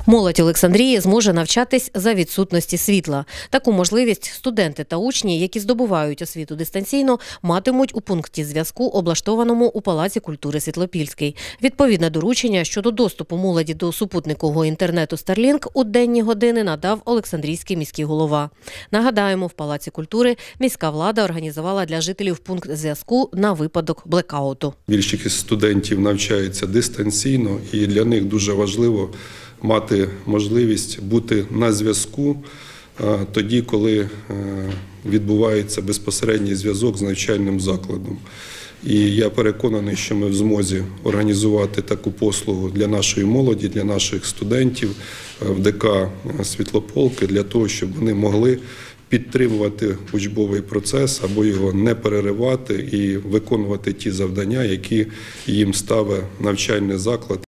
Молодь Олександрії зможе навчатись за відсутності світла. Таку можливість студенти та учні, які здобувають освіту дистанційно, матимуть у пункті зв'язку, облаштованому у Палаці культури Світлопільський. Відповідне доручення щодо доступу молоді до супутникового інтернету Starlink у денні години надав Олександрійський міський голова. Нагадаємо, в Палаці культури міська влада організувала для жителів пункт зв'язку на випадок блекауту. Більшість студентів навчаються дистанційно, і для них дуже важливо мати можливість бути на зв'язку тоді, коли відбувається безпосередній зв'язок з навчальним закладом. І я переконаний, що ми в змозі організувати таку послугу для нашої молоді, для наших студентів в ДК Світлополки, для того, щоб вони могли підтримувати учбовий процес або його не переривати і виконувати ті завдання, які їм ставить навчальний заклад.